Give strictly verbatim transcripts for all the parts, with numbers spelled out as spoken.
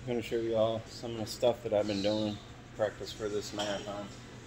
going to show you all some of the stuff that I've been doing practice for this marathon.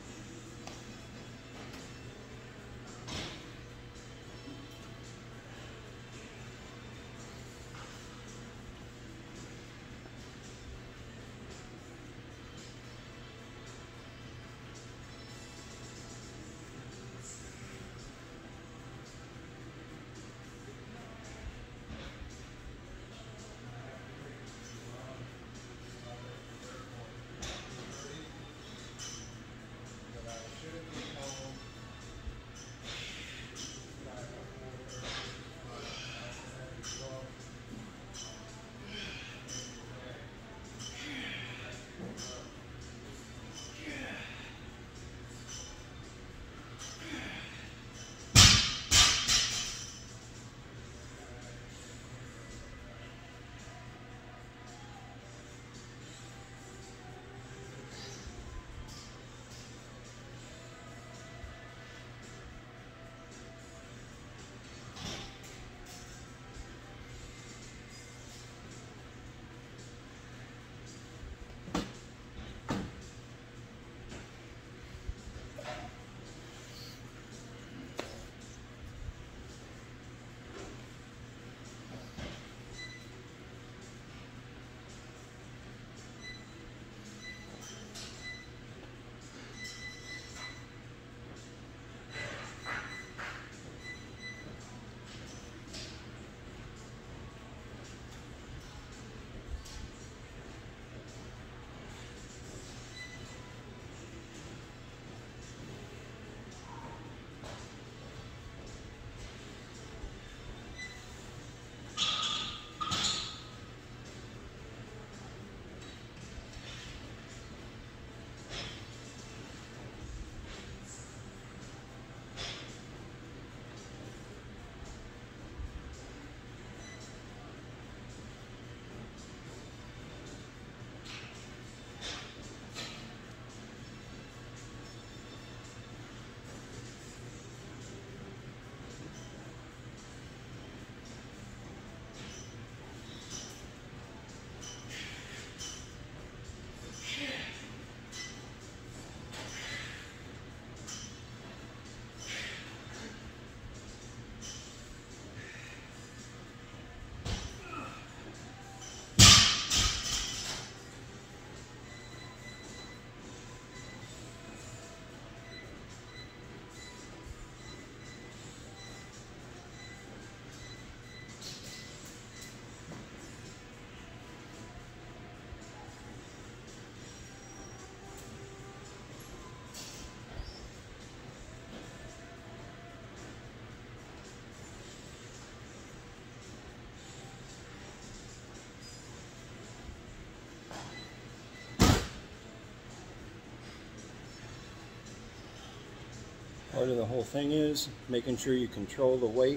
Part of the whole thing is making sure you control the weight,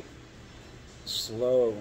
slow,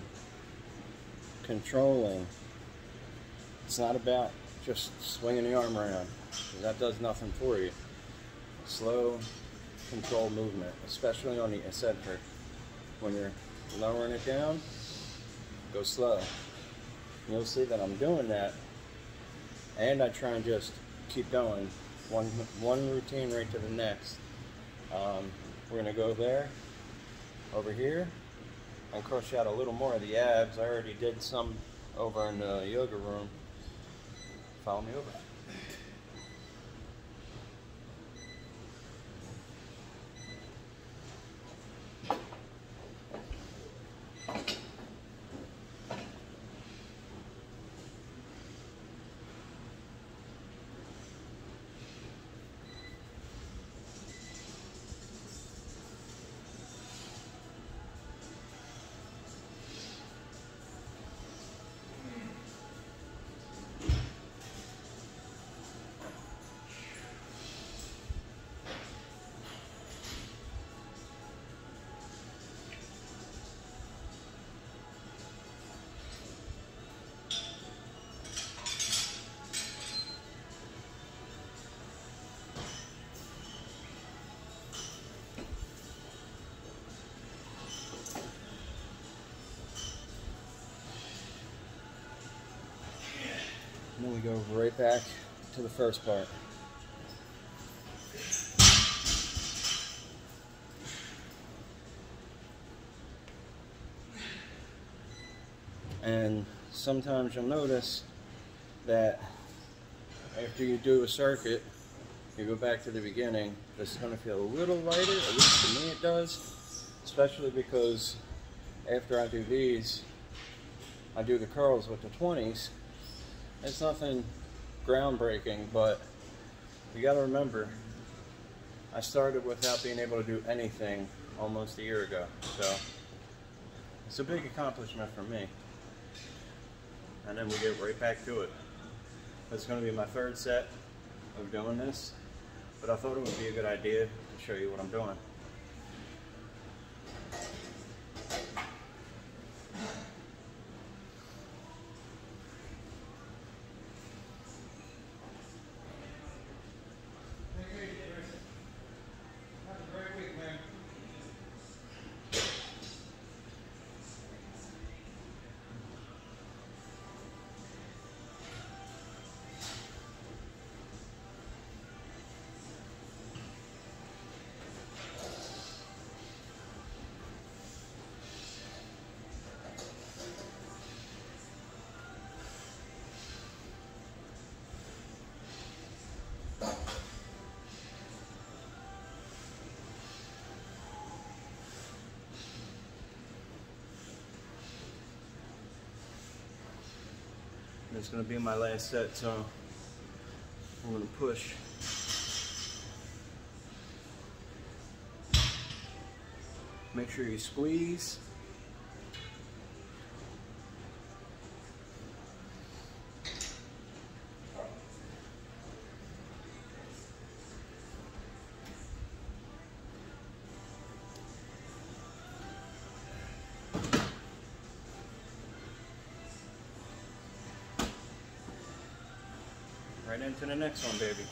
controlling. It's not about just swinging the arm around, because that does nothing for you. Slow, controlled movement, especially on the eccentric. When you're lowering it down, go slow. You'll see that I'm doing that, and I try and just keep going, one, one routine right to the next. Um, we're going to go there, over here, and crush out a little more of the abs. I already did some over in the yoga room. Follow me over. And then we go right back to the first part. And sometimes you'll notice that after you do a circuit, you go back to the beginning, it's going to feel a little lighter, at least to me it does, especially because after I do these, I do the curls with the twenties. It's nothing groundbreaking, but you got to remember, I started without being able to do anything almost a year ago, so it's a big accomplishment for me. And then we get right back to it. It's going to be my third set of doing this, but I thought it would be a good idea to show you what I'm doing. It's going to be my last set, so I'm going to push. Make sure you squeeze. Right into the next one, baby.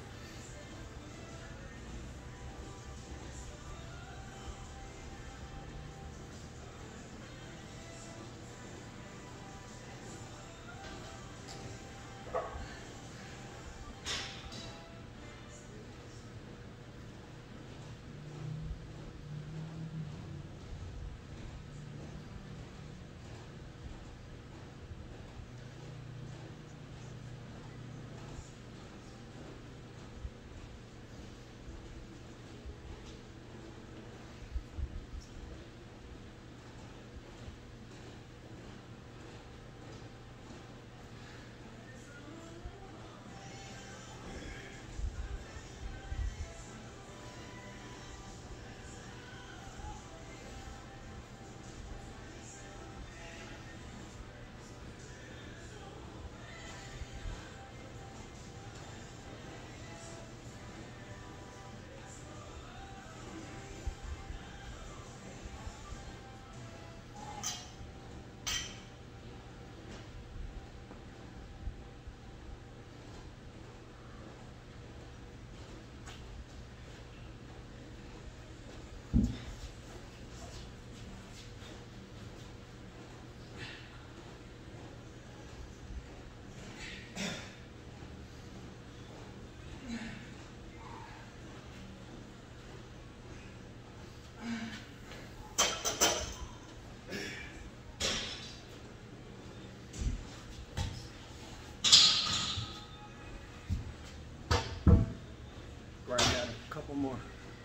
Couple more.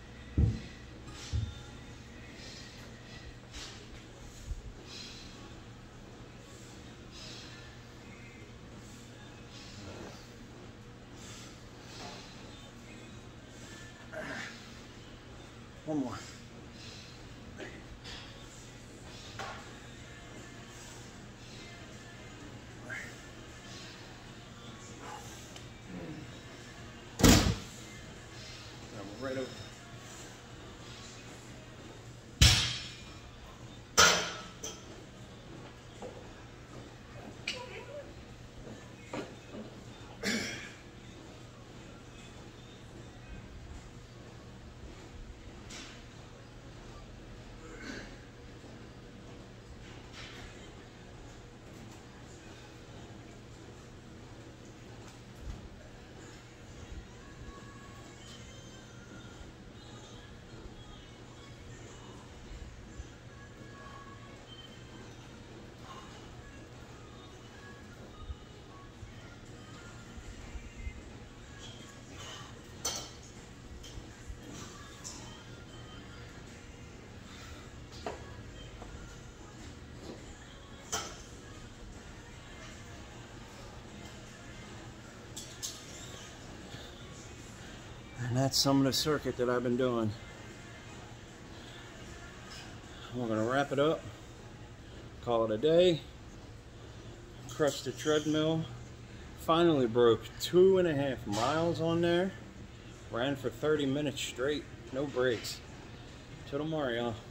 One more. Right over. And that's some of the circuit that I've been doing. We're gonna wrap it up, call it a day. Crushed the treadmill. Finally broke two and a half miles on there. Ran for thirty minutes straight, no breaks. Till tomorrow, y'all.